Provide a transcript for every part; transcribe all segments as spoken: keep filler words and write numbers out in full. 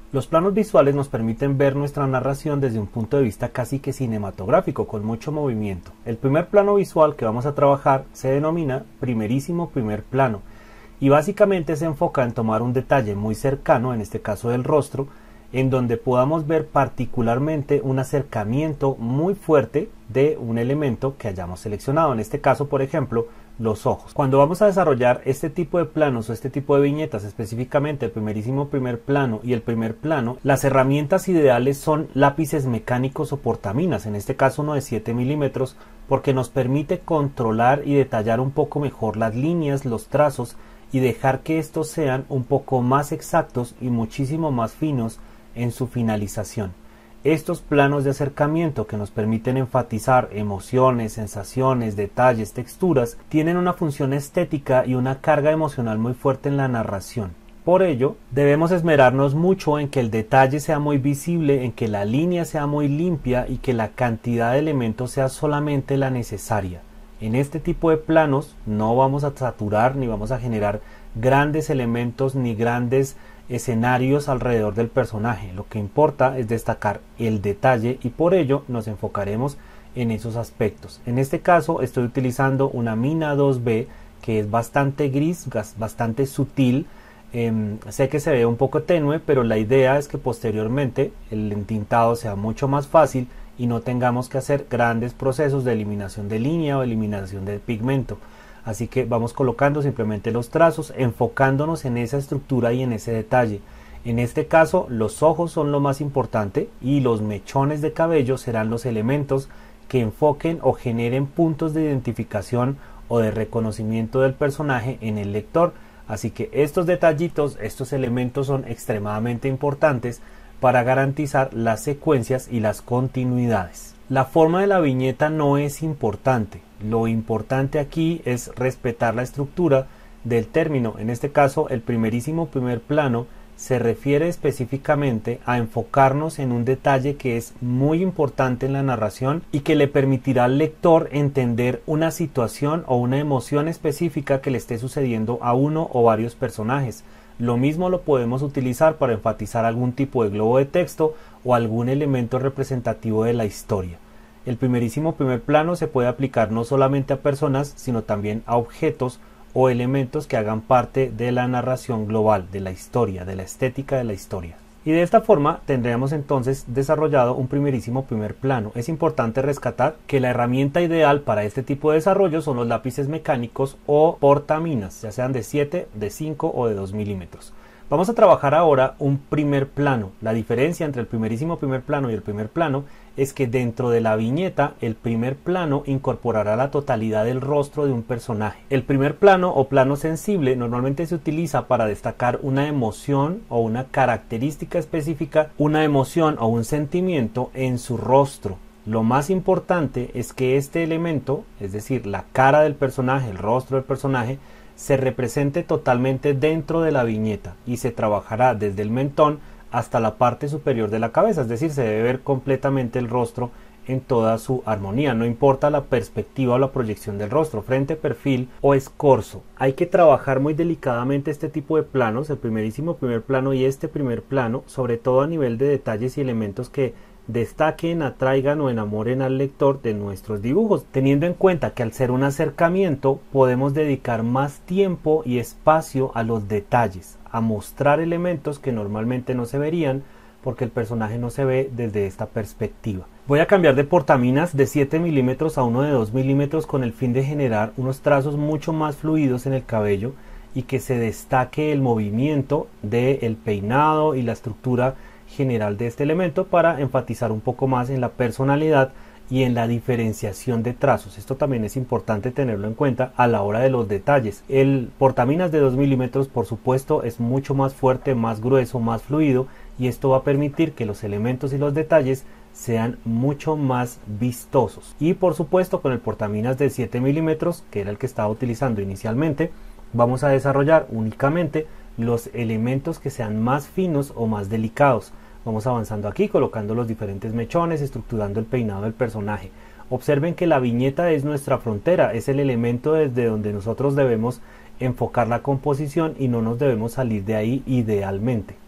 Los planos visuales nos permiten ver nuestra narración desde un punto de vista casi que cinematográfico, con mucho movimiento. El primer plano visual que vamos a trabajar se denomina primerísimo primer plano y básicamente se enfoca en tomar un detalle muy cercano, en este caso del rostro, en donde podamos ver particularmente un acercamiento muy fuerte de un elemento que hayamos seleccionado, en este caso por ejemplo los ojos. Cuando vamos a desarrollar este tipo de planos o este tipo de viñetas, específicamente el primerísimo primer plano y el primer plano, las herramientas ideales son lápices mecánicos o portaminas, en este caso uno de siete milímetros, porque nos permite controlar y detallar un poco mejor las líneas, los trazos y dejar que estos sean un poco más exactos y muchísimo más finos en su finalización. Estos planos de acercamiento que nos permiten enfatizar emociones, sensaciones, detalles, texturas, tienen una función estética y una carga emocional muy fuerte en la narración. Por ello, debemos esmerarnos mucho en que el detalle sea muy visible, en que la línea sea muy limpia y que la cantidad de elementos sea solamente la necesaria. En este tipo de planos no vamos a saturar ni vamos a generar grandes elementos ni grandes escenarios alrededor del personaje. Lo que importa es destacar el detalle y por ello nos enfocaremos en esos aspectos. En este caso estoy utilizando una mina dos B que es bastante gris, bastante sutil. Eh, sé que se ve un poco tenue, pero la idea es que posteriormente el entintado sea mucho más fácil y no tengamos que hacer grandes procesos de eliminación de línea o eliminación de pigmento. Así que vamos colocando simplemente los trazos, enfocándonos en esa estructura y en ese detalle. En este caso los ojos son lo más importante y los mechones de cabello serán los elementos que enfoquen o generen puntos de identificación o de reconocimiento del personaje en el lector. Así que estos detallitos, estos elementos son extremadamente importantes para garantizar las secuencias y las continuidades. La forma de la viñeta no es importante, lo importante aquí es respetar la estructura del término. En este caso el primerísimo primer plano se refiere específicamente a enfocarnos en un detalle que es muy importante en la narración y que le permitirá al lector entender una situación o una emoción específica que le esté sucediendo a uno o varios personajes. Lo mismo lo podemos utilizar para enfatizar algún tipo de globo de texto o algún elemento representativo de la historia. El primerísimo primer plano se puede aplicar no solamente a personas, sino también a objetos o elementos que hagan parte de la narración global, de la historia, de la estética de la historia. Y de esta forma tendríamos entonces desarrollado un primerísimo primer plano. Es importante rescatar que la herramienta ideal para este tipo de desarrollo son los lápices mecánicos o portaminas, ya sean de siete, de cinco o de dos milímetros. Vamos a trabajar ahora un primer plano. La diferencia entre el primerísimo primer plano y el primer plano es que dentro de la viñeta el primer plano incorporará la totalidad del rostro de un personaje. El primer plano o plano sensible normalmente se utiliza para destacar una emoción o una característica específica, una emoción o un sentimiento en su rostro. Lo más importante es que este elemento, es decir, la cara del personaje, el rostro del personaje, se represente totalmente dentro de la viñeta y se trabajará desde el mentón hasta la parte superior de la cabeza, es decir, se debe ver completamente el rostro en toda su armonía, no importa la perspectiva o la proyección del rostro, frente, perfil o escorzo. Hay que trabajar muy delicadamente este tipo de planos, el primerísimo primer plano y este primer plano, sobre todo a nivel de detalles y elementos que destaquen, atraigan o enamoren al lector de nuestros dibujos, teniendo en cuenta que al ser un acercamiento podemos dedicar más tiempo y espacio a los detalles, a mostrar elementos que normalmente no se verían porque el personaje no se ve desde esta perspectiva. Voy a cambiar de portaminas de siete milímetros a uno de dos milímetros con el fin de generar unos trazos mucho más fluidos en el cabello y que se destaque el movimiento del peinado y la estructura general de este elemento para enfatizar un poco más en la personalidad y en la diferenciación de trazos. Esto también es importante tenerlo en cuenta a la hora de los detalles. El portaminas de dos milímetros por supuesto es mucho más fuerte, más grueso, más fluido y esto va a permitir que los elementos y los detalles sean mucho más vistosos. Y por supuesto con el portaminas de siete milímetros, que era el que estaba utilizando inicialmente, vamos a desarrollar únicamente los elementos que sean más finos o más delicados. Vamos avanzando aquí, colocando los diferentes mechones, estructurando el peinado del personaje. Observen que la viñeta es nuestra frontera, es el elemento desde donde nosotros debemos enfocar la composición y no nos debemos salir de ahí idealmente.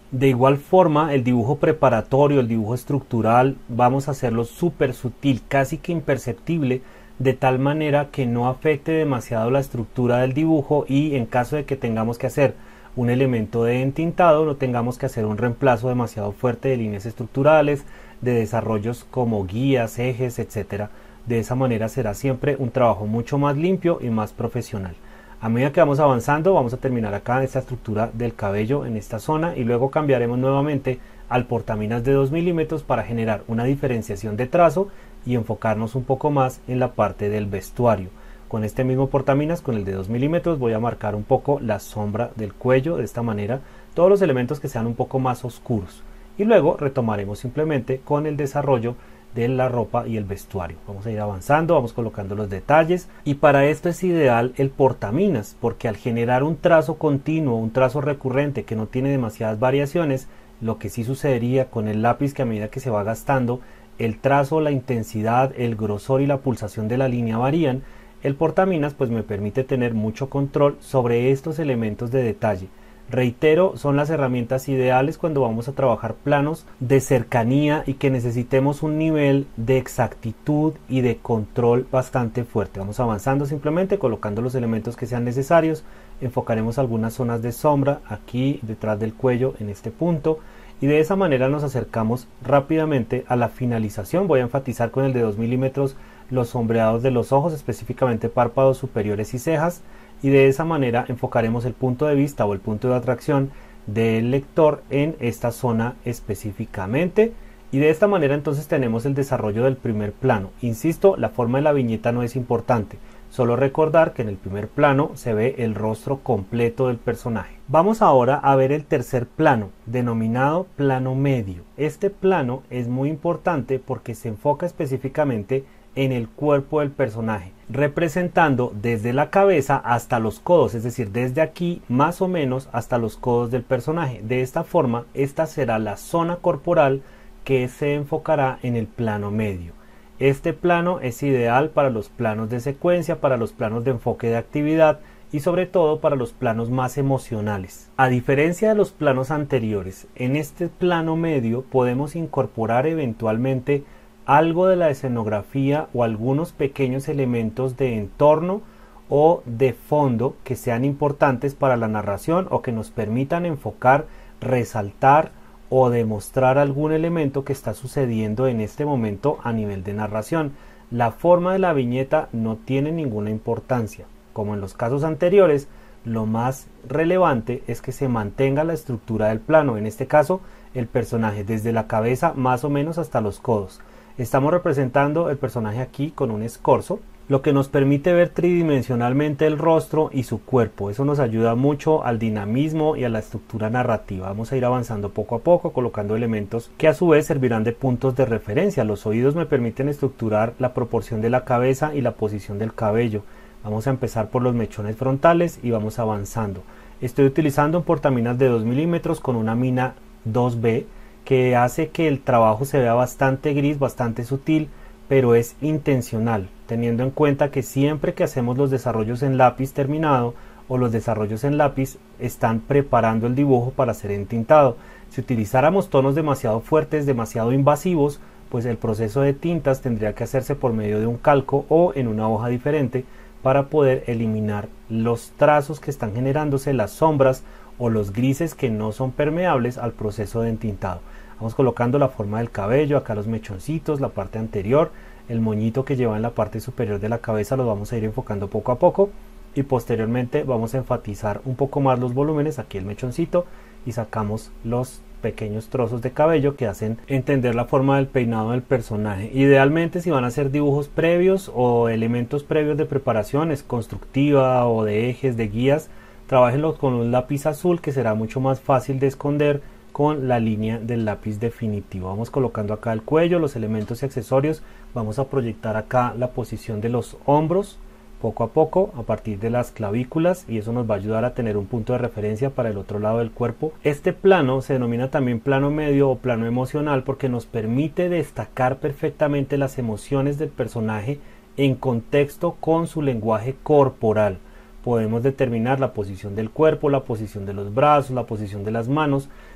De igual forma, el dibujo preparatorio, el dibujo estructural, vamos a hacerlo súper sutil, casi que imperceptible, de tal manera que no afecte demasiado la estructura del dibujo y en caso de que tengamos que hacer un elemento de entintado, no tengamos que hacer un reemplazo demasiado fuerte de líneas estructurales, de desarrollos como guías, ejes, etcétera. De esa manera será siempre un trabajo mucho más limpio y más profesional. A medida que vamos avanzando, vamos a terminar acá esta estructura del cabello en esta zona y luego cambiaremos nuevamente al portaminas de dos milímetros para generar una diferenciación de trazo y enfocarnos un poco más en la parte del vestuario. Con este mismo portaminas, con el de dos milímetros, voy a marcar un poco la sombra del cuello de esta manera, todos los elementos que sean un poco más oscuros. Y luego retomaremos simplemente con el desarrollo de la ropa y el vestuario. Vamos a ir avanzando, vamos colocando los detalles y para esto es ideal el portaminas porque al generar un trazo continuo, un trazo recurrente que no tiene demasiadas variaciones, lo que sí sucedería con el lápiz que a medida que se va gastando el trazo, la intensidad, el grosor y la pulsación de la línea varían, el portaminas pues me permite tener mucho control sobre estos elementos de detalle. Reitero, son las herramientas ideales cuando vamos a trabajar planos de cercanía y que necesitemos un nivel de exactitud y de control bastante fuerte. Vamos avanzando simplemente colocando los elementos que sean necesarios. Enfocaremos algunas zonas de sombra aquí detrás del cuello en este punto y de esa manera nos acercamos rápidamente a la finalización. Voy a enfatizar con el de dos milímetros los sombreados de los ojos, específicamente párpados superiores y cejas. Y de esa manera enfocaremos el punto de vista o el punto de atracción del lector en esta zona específicamente y de esta manera entonces tenemos el desarrollo del primer plano. Insisto, la forma de la viñeta no es importante, solo recordar que en el primer plano se ve el rostro completo del personaje. Vamos ahora a ver el tercer plano, denominado plano medio. Este plano es muy importante porque se enfoca específicamente en el cuerpo del personaje, representando desde la cabeza hasta los codos, es decir, desde aquí más o menos hasta los codos del personaje. De esta forma, esta será la zona corporal que se enfocará en el plano medio. Este plano es ideal para los planos de secuencia, para los planos de enfoque de actividad y sobre todo para los planos más emocionales. A diferencia de los planos anteriores, en este plano medio podemos incorporar eventualmente algo de la escenografía o algunos pequeños elementos de entorno o de fondo que sean importantes para la narración o que nos permitan enfocar, resaltar o demostrar algún elemento que está sucediendo en este momento a nivel de narración. La forma de la viñeta no tiene ninguna importancia. Como en los casos anteriores, lo más relevante es que se mantenga la estructura del plano, en este caso el personaje desde la cabeza más o menos hasta los codos. Estamos representando el personaje aquí con un escorzo, lo que nos permite ver tridimensionalmente el rostro y su cuerpo. Eso nos ayuda mucho al dinamismo y a la estructura narrativa. Vamos a ir avanzando poco a poco, colocando elementos que a su vez servirán de puntos de referencia. Los oídos me permiten estructurar la proporción de la cabeza y la posición del cabello. Vamos a empezar por los mechones frontales y vamos avanzando. Estoy utilizando un portaminas de dos milímetros con una mina dos B, que hace que el trabajo se vea bastante gris, bastante sutil, pero es intencional, teniendo en cuenta que siempre que hacemos los desarrollos en lápiz terminado o los desarrollos en lápiz están preparando el dibujo para ser entintado. Si utilizáramos tonos demasiado fuertes, demasiado invasivos, pues el proceso de tintas tendría que hacerse por medio de un calco o en una hoja diferente para poder eliminar los trazos que están generándose, las sombras o los grises que no son permeables al proceso de entintado. Vamos colocando la forma del cabello, acá los mechoncitos, la parte anterior, el moñito que lleva en la parte superior de la cabeza los vamos a ir enfocando poco a poco y posteriormente vamos a enfatizar un poco más los volúmenes, aquí el mechoncito y sacamos los pequeños trozos de cabello que hacen entender la forma del peinado del personaje. Idealmente si van a hacer dibujos previos o elementos previos de preparaciones constructiva o de ejes, de guías, trabajenlos con un lápiz azul que será mucho más fácil de esconder con la línea del lápiz definitivo. Vamos colocando acá el cuello, los elementos y accesorios, vamos a proyectar acá la posición de los hombros poco a poco a partir de las clavículas y eso nos va a ayudar a tener un punto de referencia para el otro lado del cuerpo. Este plano se denomina también plano medio o plano emocional porque nos permite destacar perfectamente las emociones del personaje en contexto con su lenguaje corporal. Podemos determinar la posición del cuerpo, la posición de los brazos, la posición de las manos,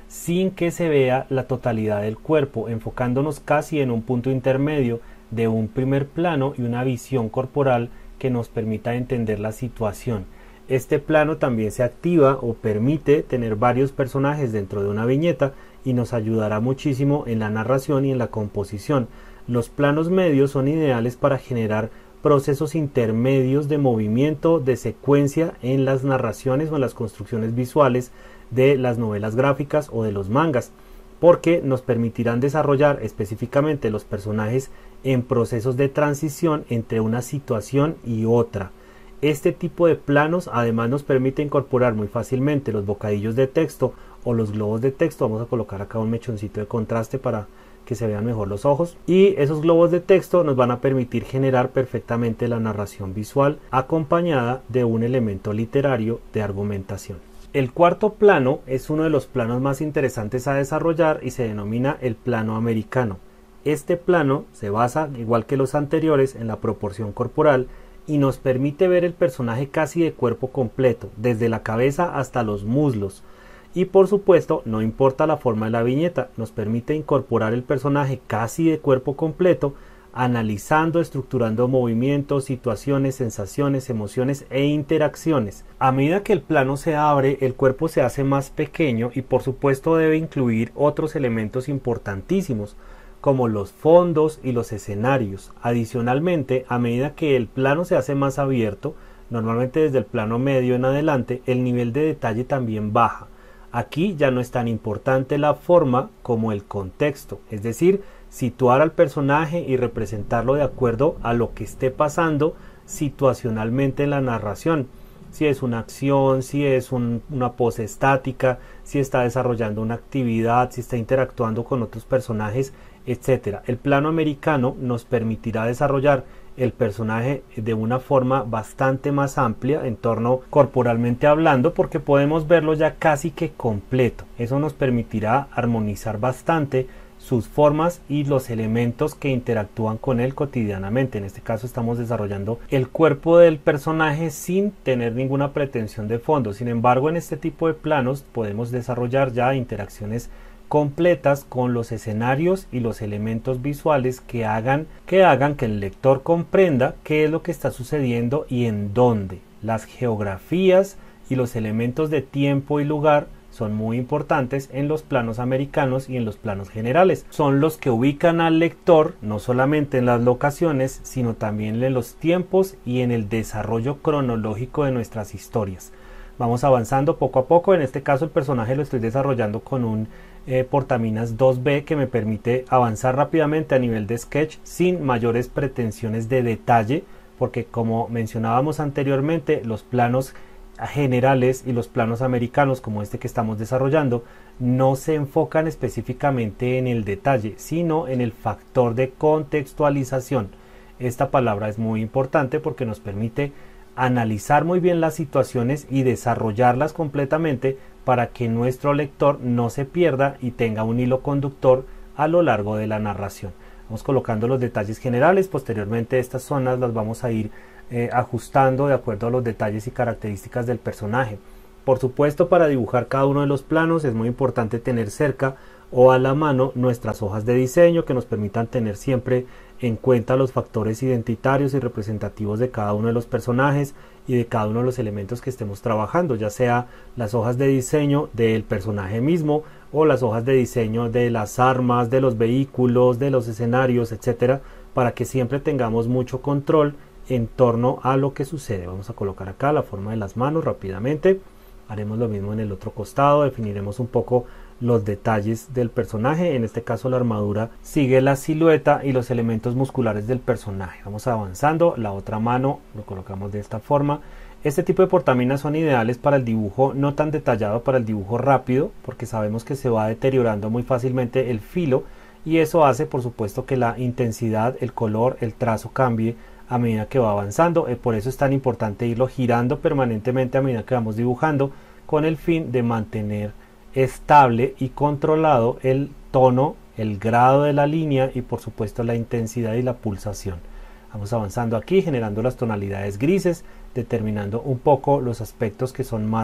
sin que se vea la totalidad del cuerpo, enfocándonos casi en un punto intermedio de un primer plano y una visión corporal que nos permita entender la situación. Este plano también se activa o permite tener varios personajes dentro de una viñeta y nos ayudará muchísimo en la narración y en la composición. Los planos medios son ideales para generar procesos intermedios de movimiento, de secuencia en las narraciones o en las construcciones visuales de las novelas gráficas o de los mangas, porque nos permitirán desarrollar específicamente los personajes en procesos de transición entre una situación y otra. Este tipo de planos además nos permite incorporar muy fácilmente los bocadillos de texto o los globos de texto. Vamos a colocar acá un mechoncito de contraste para que se vean mejor los ojos, y esos globos de texto nos van a permitir generar perfectamente la narración visual acompañada de un elemento literario de argumentación. El cuarto plano es uno de los planos más interesantes a desarrollar y se denomina el plano americano. Este plano se basa, igual que los anteriores, en la proporción corporal y nos permite ver el personaje casi de cuerpo completo, desde la cabeza hasta los muslos. Y por supuesto, no importa la forma de la viñeta, nos permite incorporar el personaje casi de cuerpo completo, analizando, estructurando movimientos, situaciones, sensaciones, emociones e interacciones. A medida que el plano se abre, el cuerpo se hace más pequeño y por supuesto debe incluir otros elementos importantísimos, como los fondos y los escenarios. Adicionalmente, a medida que el plano se hace más abierto, normalmente desde el plano medio en adelante, el nivel de detalle también baja. Aquí ya no es tan importante la forma como el contexto, es decir, situar al personaje y representarlo de acuerdo a lo que esté pasando situacionalmente en la narración. Si es una acción, si es un, una pose estática, si está desarrollando una actividad, si está interactuando con otros personajes, etcétera. El plano americano nos permitirá desarrollar el personaje de una forma bastante más amplia en torno corporalmente hablando, porque podemos verlo ya casi que completo. Eso nos permitirá armonizar bastante sus formas y los elementos que interactúan con él cotidianamente. En este caso estamos desarrollando el cuerpo del personaje sin tener ninguna pretensión de fondo. Sin embargo, en este tipo de planos podemos desarrollar ya interacciones completas con los escenarios y los elementos visuales que hagan que hagan que el lector comprenda qué es lo que está sucediendo y en dónde. Las geografías y los elementos de tiempo y lugar son muy importantes en los planos americanos y en los planos generales. Son los que ubican al lector no solamente en las locaciones, sino también en los tiempos y en el desarrollo cronológico de nuestras historias. Vamos avanzando poco a poco. En este caso el personaje lo estoy desarrollando con un eh, portaminas dos B que me permite avanzar rápidamente a nivel de sketch sin mayores pretensiones de detalle, porque como mencionábamos anteriormente, los planos generales y los planos americanos como este que estamos desarrollando no se enfocan específicamente en el detalle, sino en el factor de contextualización. Esta palabra es muy importante porque nos permite analizar muy bien las situaciones y desarrollarlas completamente para que nuestro lector no se pierda y tenga un hilo conductor a lo largo de la narración. Vamos colocando los detalles generales. Posteriormente estas zonas las vamos a ir eh, ajustando de acuerdo a los detalles y características del personaje. Por supuesto, para dibujar cada uno de los planos es muy importante tener cerca o a la mano nuestras hojas de diseño que nos permitan tener siempre en cuenta los factores identitarios y representativos de cada uno de los personajes y de cada uno de los elementos que estemos trabajando, ya sea las hojas de diseño del personaje mismo o las hojas de diseño de las armas, de los vehículos, de los escenarios, etcétera, para que siempre tengamos mucho control en torno a lo que sucede. Vamos a colocar acá la forma de las manos rápidamente. Haremos lo mismo en el otro costado, definiremos un poco los detalles del personaje. En este caso la armadura sigue la silueta y los elementos musculares del personaje. Vamos avanzando, la otra mano lo colocamos de esta forma. Este tipo de portaminas son ideales para el dibujo no tan detallado, para el dibujo rápido, porque sabemos que se va deteriorando muy fácilmente el filo y eso hace por supuesto que la intensidad, el color, el trazo cambie a medida que va avanzando. Eh, por eso es tan importante irlo girando permanentemente a medida que vamos dibujando, con el fin de mantener estable y controlado el tono, el grado de la línea y por supuesto la intensidad y la pulsación. Vamos avanzando aquí, generando las tonalidades grises, determinando un poco los aspectos que son más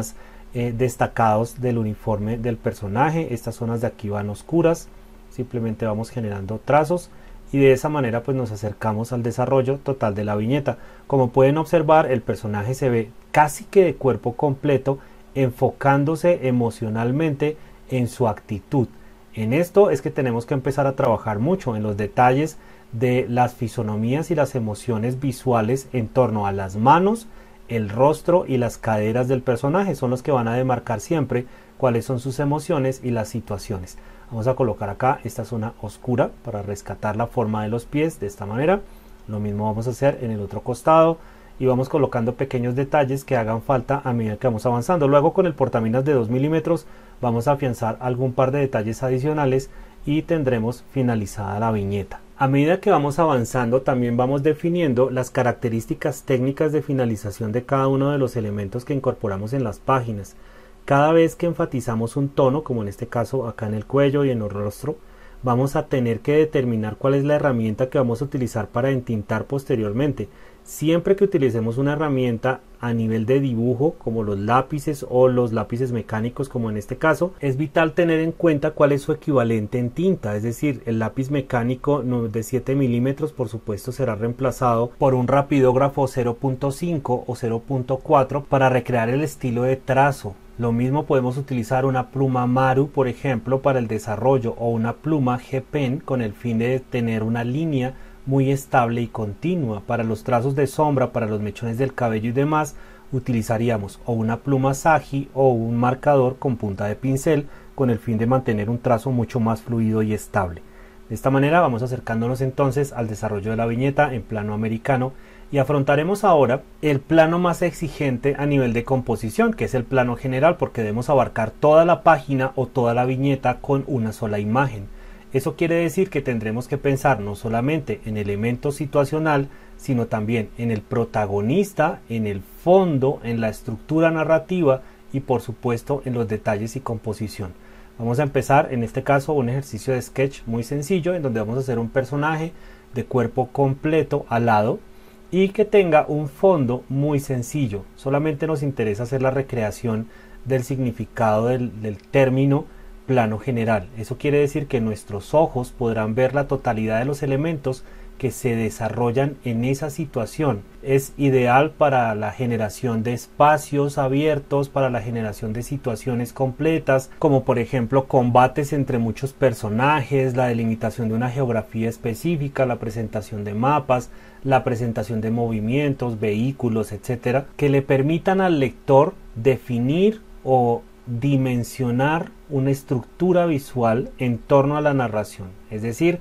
eh, destacados del uniforme del personaje. Estas zonas de aquí van oscuras, simplemente vamos generando trazos y de esa manera pues nos acercamos al desarrollo total de la viñeta. Como pueden observar, el personaje se ve casi que de cuerpo completo, enfocándose emocionalmente en su actitud. En esto es que tenemos que empezar a trabajar mucho en los detalles de las fisonomías y las emociones visuales en torno a las manos, el rostro y las caderas del personaje. Son los que van a demarcar siempre cuáles son sus emociones y las situaciones. Vamos a colocar acá esta zona oscura para rescatar la forma de los pies de esta manera. Lo mismo vamos a hacer en el otro costado y vamos colocando pequeños detalles que hagan falta a medida que vamos avanzando. Luego, con el portaminas de dos milímetros vamos a afianzar algún par de detalles adicionales y tendremos finalizada la viñeta. A medida que vamos avanzando, también vamos definiendo las características técnicas de finalización de cada uno de los elementos que incorporamos en las páginas. Cada vez que enfatizamos un tono, como en este caso acá en el cuello y en el rostro, vamos a tener que determinar cuál es la herramienta que vamos a utilizar para entintar posteriormente. Siempre que utilicemos una herramienta a nivel de dibujo, como los lápices o los lápices mecánicos, como en este caso, es vital tener en cuenta cuál es su equivalente en tinta. Es decir, el lápiz mecánico de siete milímetros por supuesto será reemplazado por un rapidógrafo cero punto cinco o cero punto cuatro para recrear el estilo de trazo. Lo mismo podemos utilizar una pluma Maru, por ejemplo, para el desarrollo, o una pluma G-Pen con el fin de tener una línea muy estable y continua. Para los trazos de sombra, para los mechones del cabello y demás, utilizaríamos o una pluma Sagi o un marcador con punta de pincel con el fin de mantener un trazo mucho más fluido y estable. De esta manera vamos acercándonos entonces al desarrollo de la viñeta en plano americano y afrontaremos ahora el plano más exigente a nivel de composición, que es el plano general, porque debemos abarcar toda la página o toda la viñeta con una sola imagen. Eso quiere decir que tendremos que pensar no solamente en elemento situacional, sino también en el protagonista, en el fondo, en la estructura narrativa y por supuesto en los detalles y composición. Vamos a empezar en este caso un ejercicio de sketch muy sencillo en donde vamos a hacer un personaje de cuerpo completo alado y que tenga un fondo muy sencillo. Solamente nos interesa hacer la recreación del significado del, del término plano general. Eso quiere decir que nuestros ojos podrán ver la totalidad de los elementos que se desarrollan en esa situación. Es ideal para la generación de espacios abiertos, para la generación de situaciones completas, como por ejemplo combates entre muchos personajes, la delimitación de una geografía específica, la presentación de mapas, la presentación de movimientos, vehículos, etcétera, que le permitan al lector definir o dimensionar una estructura visual en torno a la narración, es decir,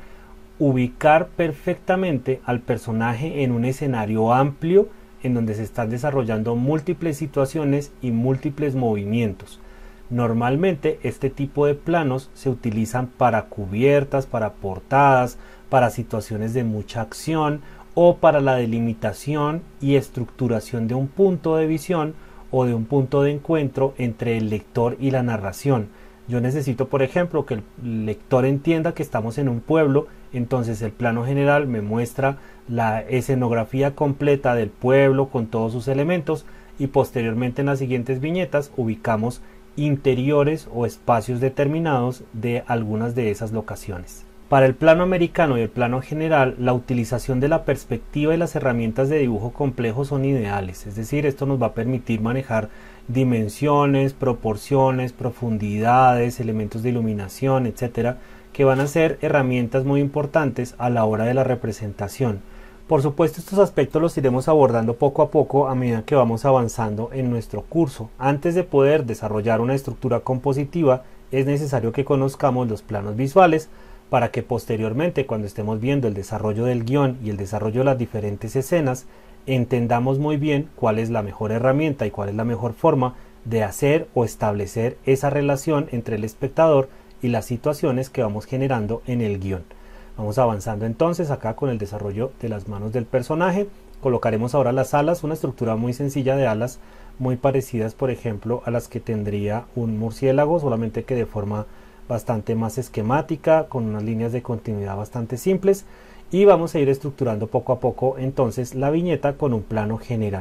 ubicar perfectamente al personaje en un escenario amplio en donde se están desarrollando múltiples situaciones y múltiples movimientos. Normalmente este tipo de planos se utilizan para cubiertas, para portadas, para situaciones de mucha acción o para la delimitación y estructuración de un punto de visión o de un punto de encuentro entre el lector y la narración. Yo necesito, por ejemplo, que el lector entienda que estamos en un pueblo, entonces el plano general me muestra la escenografía completa del pueblo con todos sus elementos y posteriormente en las siguientes viñetas ubicamos interiores o espacios determinados de algunas de esas locaciones. Para el plano americano y el plano general, la utilización de la perspectiva y las herramientas de dibujo complejo son ideales, es decir, esto nos va a permitir manejar dimensiones, proporciones, profundidades, elementos de iluminación, etcétera, que van a ser herramientas muy importantes a la hora de la representación. Por supuesto, estos aspectos los iremos abordando poco a poco a medida que vamos avanzando en nuestro curso. Antes de poder desarrollar una estructura compositiva, es necesario que conozcamos los planos visuales, para que posteriormente, cuando estemos viendo el desarrollo del guión y el desarrollo de las diferentes escenas, entendamos muy bien cuál es la mejor herramienta y cuál es la mejor forma de hacer o establecer esa relación entre el espectador y las situaciones que vamos generando en el guión. Vamos avanzando entonces acá con el desarrollo de las manos del personaje. Colocaremos ahora las alas, una estructura muy sencilla de alas, muy parecidas por ejemplo a las que tendría un murciélago, solamente que de forma bastante más esquemática, con unas líneas de continuidad bastante simples, y vamos a ir estructurando poco a poco entonces la viñeta con un plano general.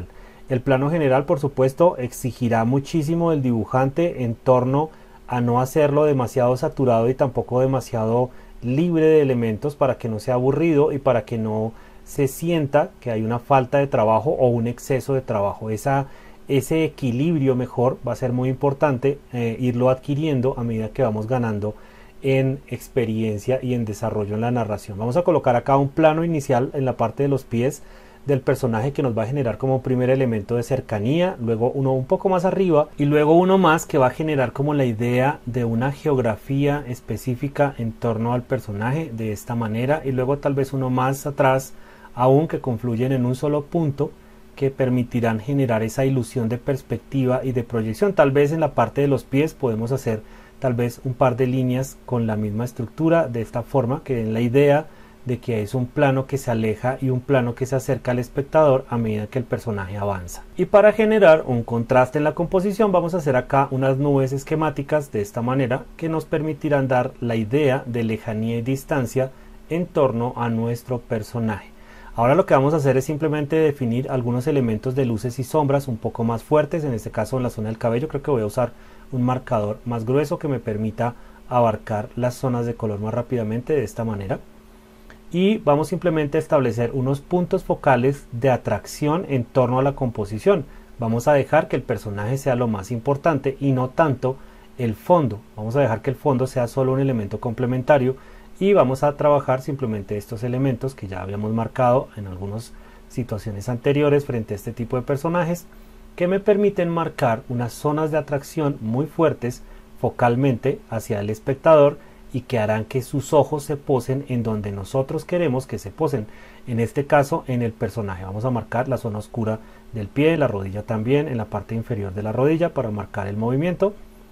El plano general, por supuesto, exigirá muchísimo del dibujante en torno a no hacerlo demasiado saturado y tampoco demasiado libre de elementos para que no sea aburrido y para que no se sienta que hay una falta de trabajo o un exceso de trabajo. Esa, ese equilibrio mejor va a ser muy importante eh, irlo adquiriendo a medida que vamos ganando en experiencia y en desarrollo en la narración. Vamos a colocar acá un plano inicial en la parte de los pies del personaje que nos va a generar como primer elemento de cercanía, luego uno un poco más arriba y luego uno más que va a generar como la idea de una geografía específica en torno al personaje de esta manera, y luego tal vez uno más atrás aún que confluyen en un solo punto que permitirán generar esa ilusión de perspectiva y de proyección. Tal vez en la parte de los pies podemos hacer tal vez un par de líneas con la misma estructura de esta forma, que den la idea de que es un plano que se aleja y un plano que se acerca al espectador a medida que el personaje avanza. Y para generar un contraste en la composición vamos a hacer acá unas nubes esquemáticas de esta manera que nos permitirán dar la idea de lejanía y distancia en torno a nuestro personaje. Ahora lo que vamos a hacer es simplemente definir algunos elementos de luces y sombras un poco más fuertes, en este caso en la zona del cabello. Creo que voy a usar un marcador más grueso que me permita abarcar las zonas de color más rápidamente de esta manera. Y vamos simplemente a establecer unos puntos focales de atracción en torno a la composición. Vamos a dejar que el personaje sea lo más importante y no tanto el fondo. Vamos a dejar que el fondo sea solo un elemento complementario y vamos a trabajar simplemente estos elementos que ya habíamos marcado en algunas situaciones anteriores frente a este tipo de personajes, que me permiten marcar unas zonas de atracción muy fuertes focalmente hacia el espectador y que harán que sus ojos se posen en donde nosotros queremos que se posen, en este caso en el personaje. Vamos a marcar la zona oscura del pie, la rodilla también, en la parte inferior de la rodilla para marcar el movimiento,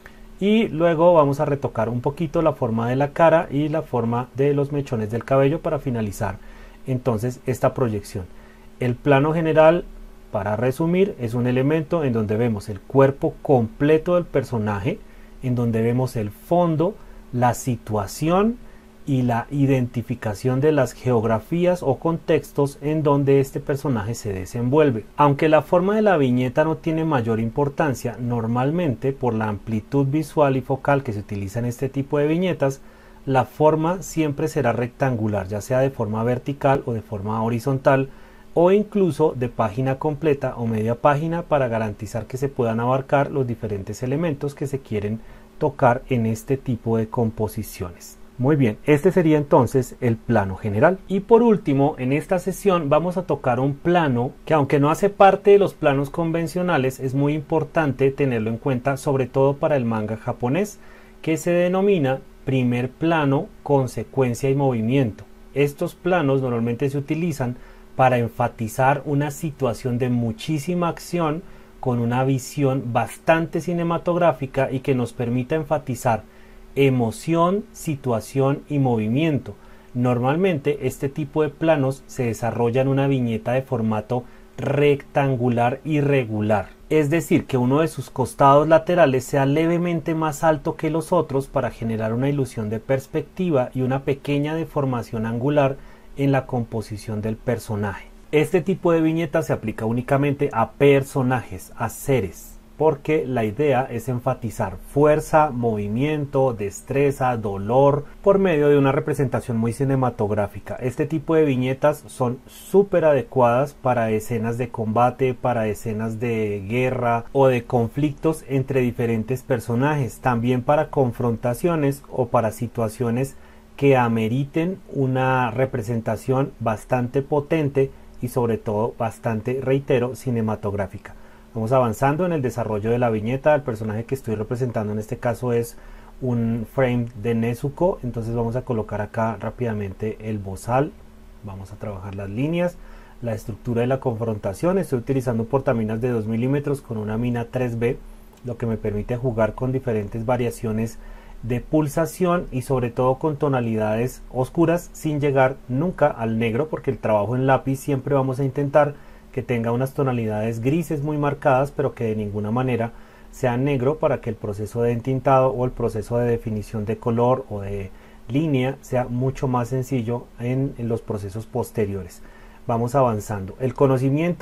y luego vamos a retocar un poquito la forma de la cara y la forma de los mechones del cabello para finalizar entonces esta proyección. El plano general, para resumir, es un elemento en donde vemos el cuerpo completo del personaje, en donde vemos el fondo, la situación y la identificación de las geografías o contextos en donde este personaje se desenvuelve. Aunque la forma de la viñeta no tiene mayor importancia, normalmente por la amplitud visual y focal que se utiliza en este tipo de viñetas, la forma siempre será rectangular, ya sea de forma vertical o de forma horizontal, o incluso de página completa o media página, para garantizar que se puedan abarcar los diferentes elementos que se quieren tocar en este tipo de composiciones. Muy bien, este sería entonces el plano general. Y por último, en esta sesión vamos a tocar un plano que, aunque no hace parte de los planos convencionales, es muy importante tenerlo en cuenta, sobre todo para el manga japonés, que se denomina primer plano con secuencia y movimiento. Estos planos normalmente se utilizan para enfatizar una situación de muchísima acción con una visión bastante cinematográfica y que nos permita enfatizar emoción, situación y movimiento. Normalmente este tipo de planos se desarrolla en una viñeta de formato rectangular irregular, es decir, que uno de sus costados laterales sea levemente más alto que los otros para generar una ilusión de perspectiva y una pequeña deformación angular en la composición del personaje. Este tipo de viñeta se aplica únicamente a personajes, a seres, porque la idea es enfatizar fuerza, movimiento, destreza, dolor por medio de una representación muy cinematográfica. Este tipo de viñetas son súper adecuadas para escenas de combate, para escenas de guerra o de conflictos entre diferentes personajes, también para confrontaciones o para situaciones que ameriten una representación bastante potente y sobre todo bastante, reitero, cinematográfica. Vamos avanzando en el desarrollo de la viñeta. El personaje que estoy representando en este caso es un frame de Nezuko, entonces vamos a colocar acá rápidamente el bozal, vamos a trabajar las líneas, la estructura de la confrontación. Estoy utilizando portaminas de dos milímetros con una mina tres B, lo que me permite jugar con diferentes variaciones de pulsación y sobre todo con tonalidades oscuras sin llegar nunca al negro, porque el trabajo en lápiz siempre vamos a intentar que tenga unas tonalidades grises muy marcadas, pero que de ninguna manera sea negro, para que el proceso de entintado o el proceso de definición de color o de línea sea mucho más sencillo en, en los procesos posteriores. Vamos avanzando. El conocimiento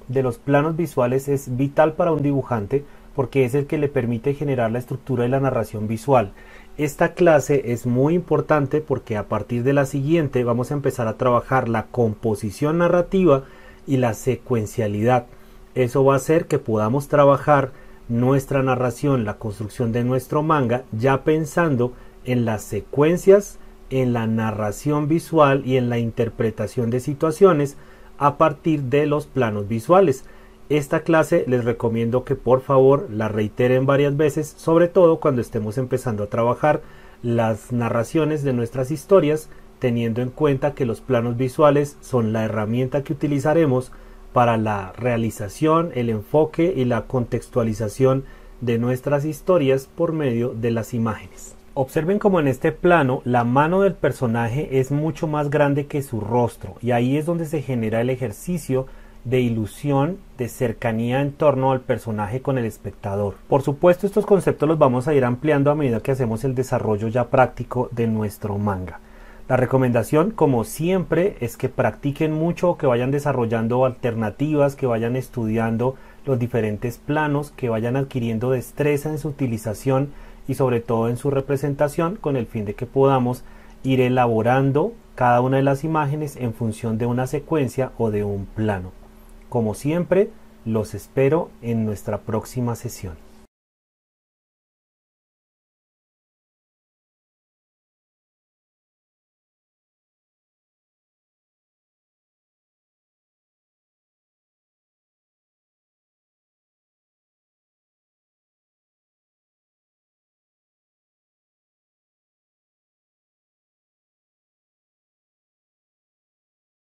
de los planos visuales es vital para un dibujante porque es el que le permite generar la estructura de la narración visual. Esta clase es muy importante porque a partir de la siguiente vamos a empezar a trabajar la composición narrativa y la secuencialidad. Eso va a hacer que podamos trabajar nuestra narración, la construcción de nuestro manga, ya pensando en las secuencias, en la narración visual y en la interpretación de situaciones a partir de los planos visuales. Esta clase les recomiendo que por favor la reiteren varias veces, sobre todo cuando estemos empezando a trabajar las narraciones de nuestras historias, teniendo en cuenta que los planos visuales son la herramienta que utilizaremos para la realización, el enfoque y la contextualización de nuestras historias por medio de las imágenes. Observen como en este plano la mano del personaje es mucho más grande que su rostro, y ahí es donde se genera el ejercicio de ilusión, de cercanía en torno al personaje con el espectador. Por supuesto, estos conceptos los vamos a ir ampliando a medida que hacemos el desarrollo ya práctico de nuestro manga. La recomendación, como siempre, es que practiquen mucho, que vayan desarrollando alternativas, que vayan estudiando los diferentes planos, que vayan adquiriendo destreza en su utilización y sobre todo en su representación, con el fin de que podamos ir elaborando cada una de las imágenes en función de una secuencia o de un plano. Como siempre, los espero en nuestra próxima sesión.